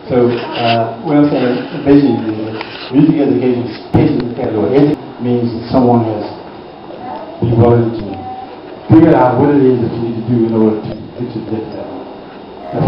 So what I'm saying basically is music education is basically category. Education means someone has been willing to figure out what it is that you need to do in order to get to that level. That's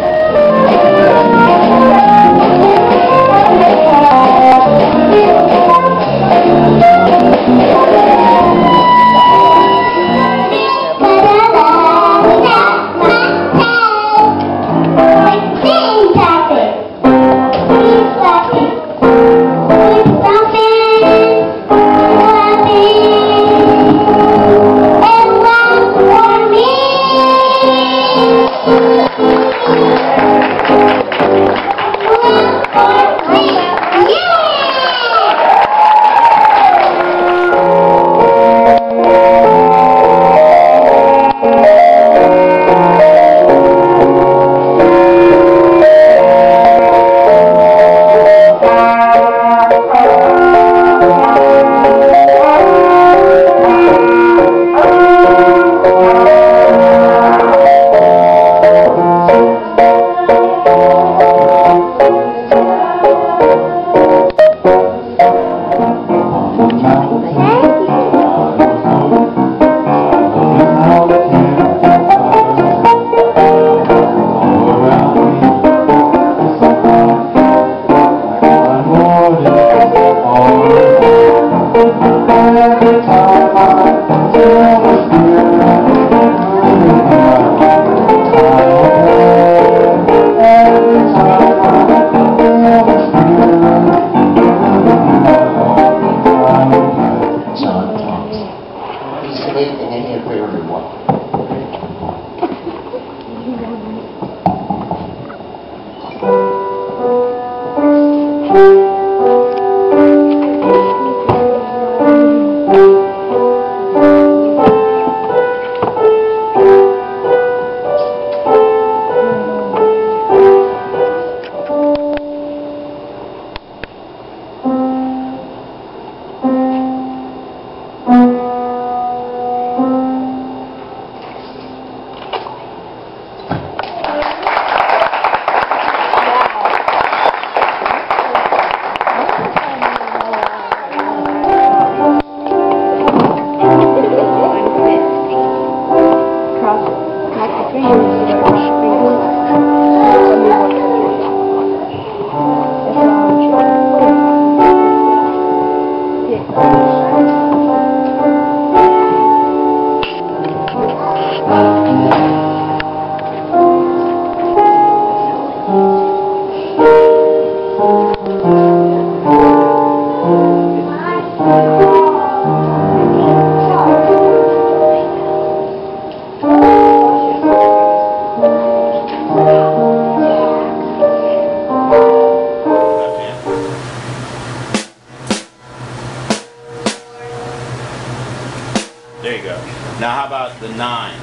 There you go. Now how about the 9?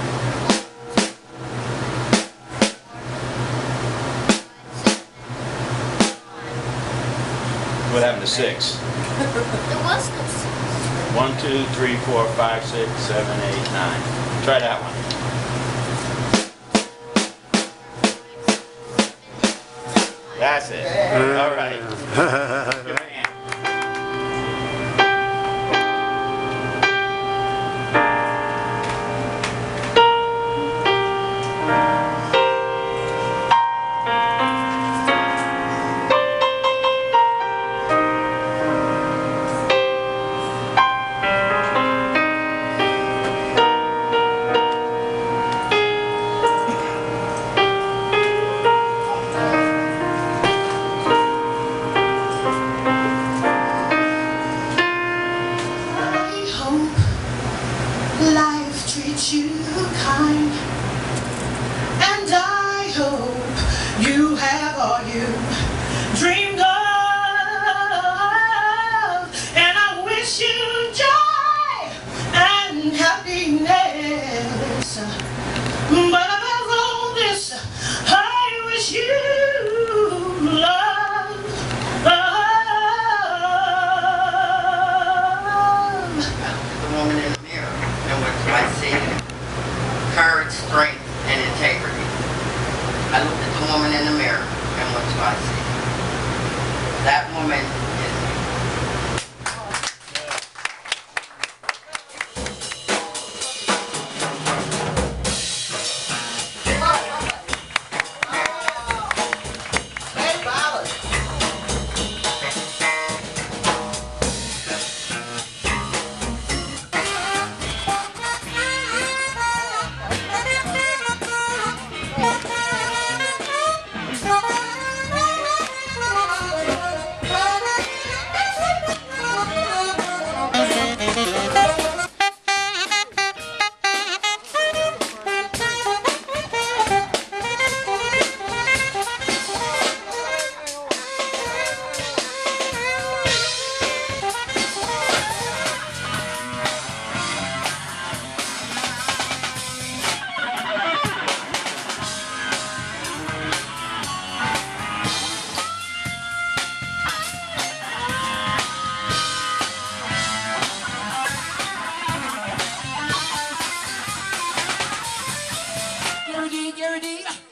What happened to 6? There was no 6. 1, 2, 3, 4, 5, 6, 7, 8, 9. Try that one. That's it. All right. Give me a hand. Life treats you kind, and I hope you have all you dreamed of, and I wish you joy and happiness, but above all this, I wish you love. The woman in the mirror, and what do I see? Courage, strength, and integrity. I looked at the woman in the mirror, and what I see. That woman is Gary D.